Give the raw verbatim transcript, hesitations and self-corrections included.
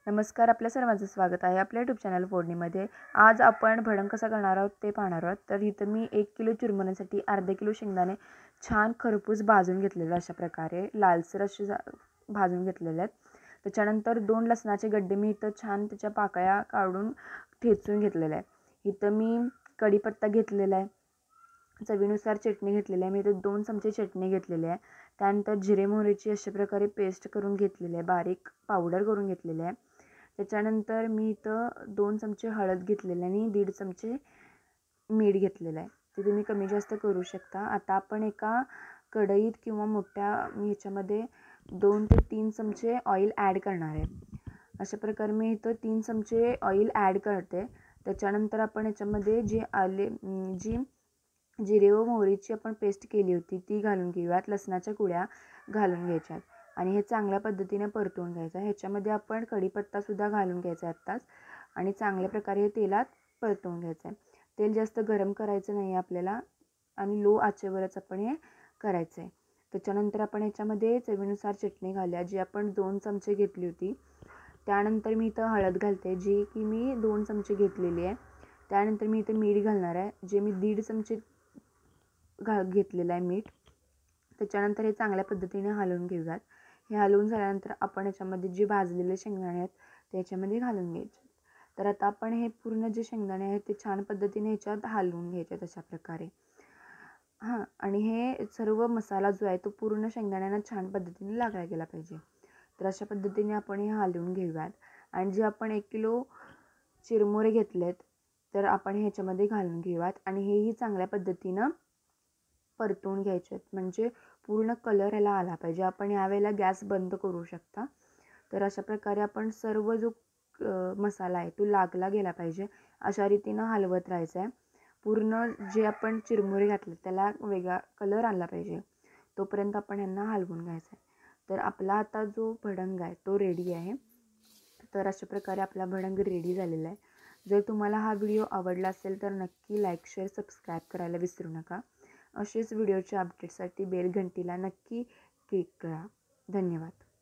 नमस्कार, आपल्या सर्वांचं स्वागत आहे आपल्या यूट्यूब चॅनल फोडणीमध्ये. आज आपण भडंग कसा करणार आहोत ते पाहणार आहोत. तर इथं मी एक किलो चुरमुऱ्यासाठी अर्धा किलो शेंगदाणे छान खरपूस भाजून घेतलेले, अशा प्रकारे लालसर असे भाजून घेतलेले आहेत. त्याच्यानंतर दोन लसणाचे गड्डे मी इथं छान त्याच्या पाकळ्या काढून ठेचून घेतलेल्या आहे. इथं मी कढीपत्ता घेतलेला आहे, चवीनुसार चटणी घेतलेली आहे. मी इथं दोन चमचे चटणी घेतलेली आहे. त्यानंतर जिरे मोहरीची अशा प्रकारे पेस्ट करून घेतलेली आहे, बारीक पावडर करून घेतलेली आहे. त्याच्यानंतर मी इथं दोन चमचे हळद घेतलेले आणि दीड चमचे मीठ घेतलेलं आहे. ते तुम्ही कमी जास्त करू शकता. आता आपण एका कढईत किंवा मोठ्या मी ह्याच्यामध्ये दोन ते तीन चमचे ऑइल ॲड करणार आहे. अशा प्रकारे मी इथं तीन चमचे ऑइल ॲड करते. त्याच्यानंतर आपण याच्यामध्ये जी आले जी जिरे व मोहरीची आपण पेस्ट केली होती ती घालून घेऊयात. लसणाच्या कुड्या घालून घ्यायच्यात आणि हे चांगल्या पद्धतीने परतून घ्यायचं. ह्याच्यामध्ये आपण कढीपत्तासुद्धा घालून घ्यायचा आहे आत्ताच आणि चांगल्या प्रकारे हे तेलात परतवून घ्यायचं आहे. तेल जास्त गरम करायचं नाही आहे आपल्याला आणि लो आचेवरच आपण हे करायचं आहे. त्याच्यानंतर आपण ह्याच्यामध्ये चवीनुसार चटणी घालूया, जी आपण दोन चमचे घेतली होती. त्यानंतर मी इथं हळद घालते, जी की मी दोन चमचे घेतलेली आहे. त्यानंतर मी इथं मीठ घालणार आहे, जे मी दीड चमचे घा घेतलेलं आहे मीठ. त्याच्यानंतर हे चांगल्या पद्धतीने हलवून घेऊयात. हे हलवून झाल्यानंतर आपण याच्यामध्ये जे भाजलेले शेंगदाणे आहेत ते याच्यामध्ये घालून घ्यायचे. तर आता आपण हे पूर्ण जे शेंगदाणे आहेत ते छान पद्धतीने ह्याच्यात हलवून घ्यायचे अशा प्रकारे. हां, आणि हे सर्व मसाला जो आहे तो पूर्ण शेंगदाण्यांना छान पद्धतीने लागला गेला पाहिजे. तर अशा पद्धतीने आपण हे हलवून घेऊयात आणि जे आपण एक किलो चिरमुरे घेतलेत तर आपण ह्याच्यामध्ये घालून घेऊयात आणि हेही चांगल्या पद्धतीनं परतून घ्यायचे आहेत, म्हणजे पूर्ण कलर याला आला पाहिजे. आपण यावेळेला गॅस बंद करू शकता. तर अशा प्रकारे आपण सर्व जो मसाला आहे तो लागला गेला पाहिजे अशा रीतीनं हलवत राहायचं आहे. पूर्ण जे आपण चिरमुरे घातले त्याला वेगळा कलर आला पाहिजे तोपर्यंत आपण यांना हलवून घ्यायचं आहे. तर आपला आता जो भडंग आहे तो रेडी आहे. तर अशा प्रकारे आपला भडंग रेडी झालेला आहे. जर तुम्हाला हा व्हिडिओ आवडला असेल तर नक्की लाईक शेअर सबस्क्राईब करायला विसरू नका. असेच व्हिडिओच्या अपडेटसाठी बेल घंटीला नक्की क्लिक करा. धन्यवाद.